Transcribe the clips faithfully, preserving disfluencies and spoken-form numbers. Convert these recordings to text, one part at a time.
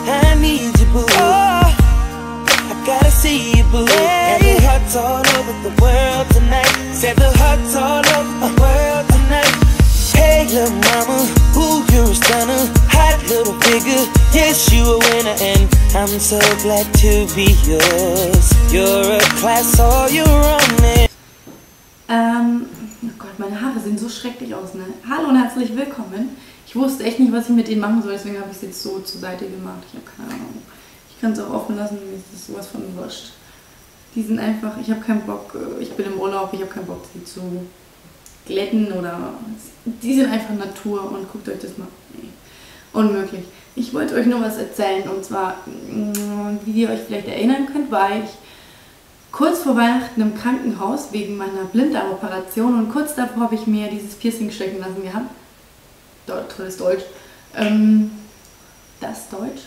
I need you, boo. Oh, I gotta see you, boo. And the hearts all over the world tonight. Said the hearts all over the world tonight. Hey, little mama, ooh, you're a stunner. Hot little figure, yes, you a winner. And I'm so glad to be yours. You're a class all your own. Ähm, oh Gott, meine Haare sehen so schrecklich aus, ne? Hallo und herzlich willkommen. Ich wusste echt nicht, was ich mit denen machen soll, deswegen habe ich es jetzt so zur Seite gemacht. Ich habe keine Ahnung. Ich kann es auch offen lassen, mir ist das sowas von wurscht. Die sind einfach, ich habe keinen Bock, ich bin im Urlaub, ich habe keinen Bock, sie zu glätten oder... Die sind einfach Natur und guckt euch das mal. Nee, unmöglich. Ich wollte euch nur was erzählen und zwar, wie ihr euch vielleicht erinnern könnt, war ich kurz vor Weihnachten im Krankenhaus wegen meiner Blinddarmoperation und kurz davor habe ich mir dieses Piercing stecken lassen gehabt. Tolles Deutsch. Ähm, das Deutsch?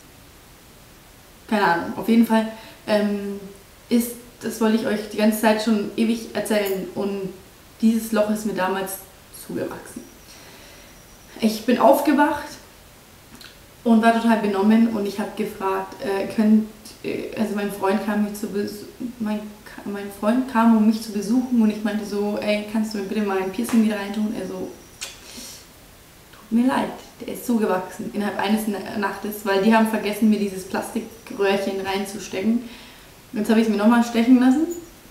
Keine Ahnung. Auf jeden Fall ähm, ist, das wollte ich euch die ganze Zeit schon ewig erzählen und dieses Loch ist mir damals zugewachsen. Ich bin aufgewacht und war total benommen und ich habe gefragt, äh, könnt, äh, also mein Freund kam mich zu mein, mein Freund kam, um mich zu besuchen und ich meinte so, ey, kannst du mir bitte mal ein Piercing wieder reintun? Er so, tut mir leid, der ist zugewachsen innerhalb eines Nachtes, weil die haben vergessen, mir dieses Plastikröhrchen reinzustecken. Jetzt habe ich es mir nochmal stechen lassen.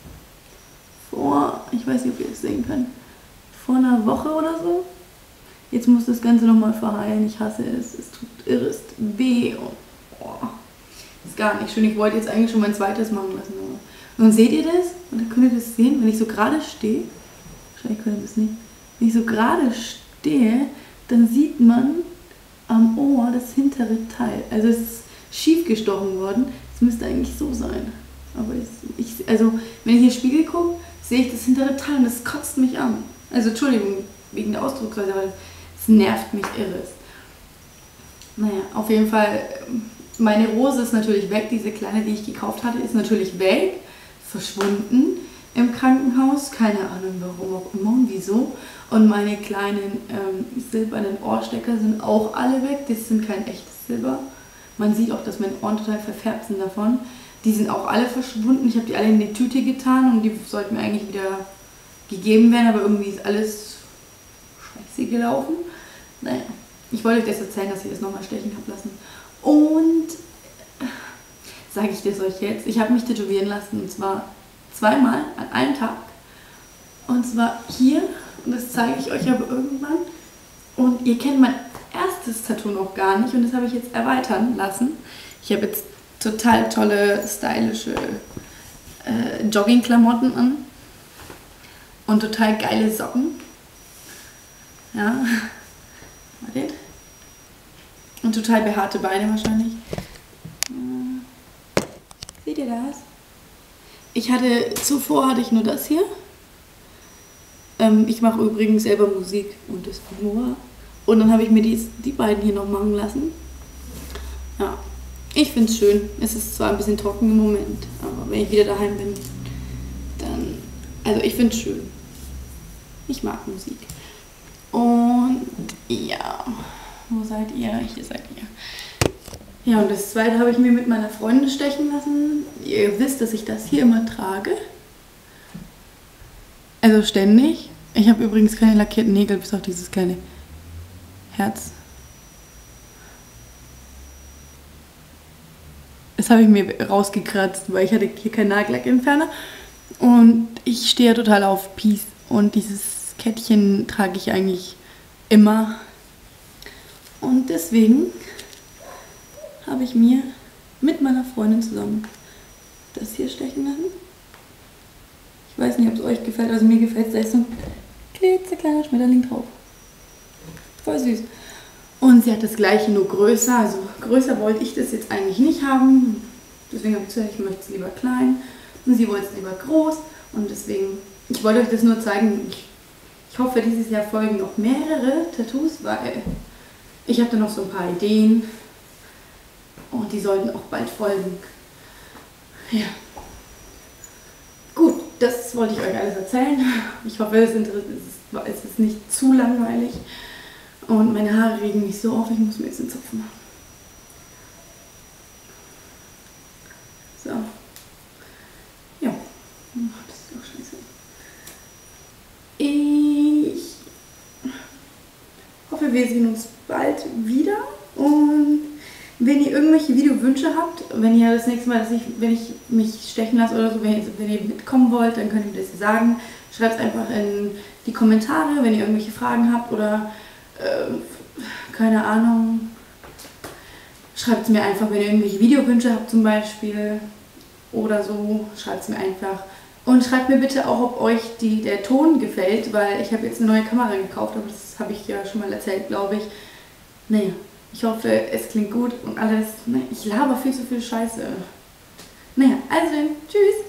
Vor, ich weiß nicht, ob ihr es sehen könnt, vor einer Woche oder so. Jetzt muss das Ganze nochmal verheilen. Ich hasse es. Es tut irrst weh. Und, oh, ist gar nicht schön. Ich wollte jetzt eigentlich schon mein zweites machen lassen. Aber. Und seht ihr das? Und dann könnt ihr das sehen, wenn ich so gerade stehe. Wahrscheinlich könnt ihr das nicht. Wenn ich so gerade stehe, dann sieht man am Ohr das hintere Teil. Also es ist schief gestochen worden. Es müsste eigentlich so sein. Aber ich, ich, also wenn ich in den Spiegel gucke, sehe ich das hintere Teil und das kotzt mich an. Also Entschuldigung wegen der Ausdrucksweise, aber es nervt mich irres. Naja, auf jeden Fall, meine Rose ist natürlich weg. Diese kleine, die ich gekauft hatte, ist natürlich weg. Verschwunden im Krankenhaus. Keine Ahnung warum auch immer und wieso. Und meine kleinen ähm, silbernen Ohrstecker sind auch alle weg. Das sind kein echtes Silber. Man sieht auch, dass meine Ohren total verfärbt sind davon. Die sind auch alle verschwunden. Ich habe die alle in die Tüte getan und die sollten mir eigentlich wieder gegeben werden, aber irgendwie ist alles scheiße gelaufen. Naja, ich wollte euch das erzählen, dass ich das nochmal stechen habe lassen. Und sage ich das euch jetzt, ich habe mich tätowieren lassen und zwar zweimal an einem Tag. Und zwar hier, und das zeige ich euch aber irgendwann. Und ihr kennt mein erstes Tattoo noch gar nicht und das habe ich jetzt erweitern lassen. Ich habe jetzt total tolle, stylische äh, Joggingklamotten an und total geile Socken. Ja, wartet. Und total behaarte Beine wahrscheinlich. Äh, seht ihr das? Ich hatte, zuvor hatte ich nur das hier. Ähm, ich mache übrigens selber Musik und das von Noah. Und dann habe ich mir die, die beiden hier noch machen lassen. Ja. Ich finde es schön. Es ist zwar ein bisschen trocken im Moment, aber wenn ich wieder daheim bin, dann... Also ich finde es schön. Ich mag Musik. Und ja, wo seid ihr? Hier seid ihr. Ja, und das zweite habe ich mir mit meiner Freundin stechen lassen. Ihr wisst, dass ich das hier immer trage. Also ständig. Ich habe übrigens keine lackierten Nägel, bis auf dieses kleine Herz. Das habe ich mir rausgekratzt, weil ich hatte hier keinen Nagellackentferner. Und ich stehe ja total auf Peace. Und dieses Kettchen trage ich eigentlich immer. Und deswegen habe ich mir mit meiner Freundin zusammen das hier stechen lassen. Ich weiß nicht, ob es euch gefällt. Also mir gefällt es, da ist so ein klitzekleiner Schmetterling drauf. Voll süß. Und sie hat das gleiche, nur größer. Also größer wollte ich das jetzt eigentlich nicht haben. Deswegen habe ich gesagt, ich möchte es lieber klein. Und sie wollte es lieber groß. Und deswegen, ich wollte euch das nur zeigen. Ich, ich hoffe, dieses Jahr folgen noch mehrere Tattoos, weil ich habe da noch so ein paar Ideen. Und die sollten auch bald folgen. Ja. Gut, das wollte ich euch alles erzählen. Ich hoffe, es ist nicht zu langweilig. Und meine Haare regen mich so auf, ich muss mir jetzt einen Zopf machen. hoffe, wir sehen uns bald wieder. Und wenn ihr irgendwelche Videowünsche habt, wenn ihr das nächste Mal, dass ich, wenn ich mich stechen lasse oder so, wenn ihr, wenn ihr mitkommen wollt, dann könnt ihr mir das sagen. Schreibt es einfach in die Kommentare, wenn ihr irgendwelche Fragen habt oder äh, keine Ahnung. Schreibt es mir einfach, wenn ihr irgendwelche Videowünsche habt zum Beispiel oder so. Schreibt es mir einfach. Und schreibt mir bitte auch, ob euch die, der Ton gefällt, weil ich habe jetzt eine neue Kamera gekauft, aber das habe ich ja schon mal erzählt, glaube ich. Naja, ich hoffe, es klingt gut und alles. Ich laber viel zu viel Scheiße. Naja, also dann, tschüss.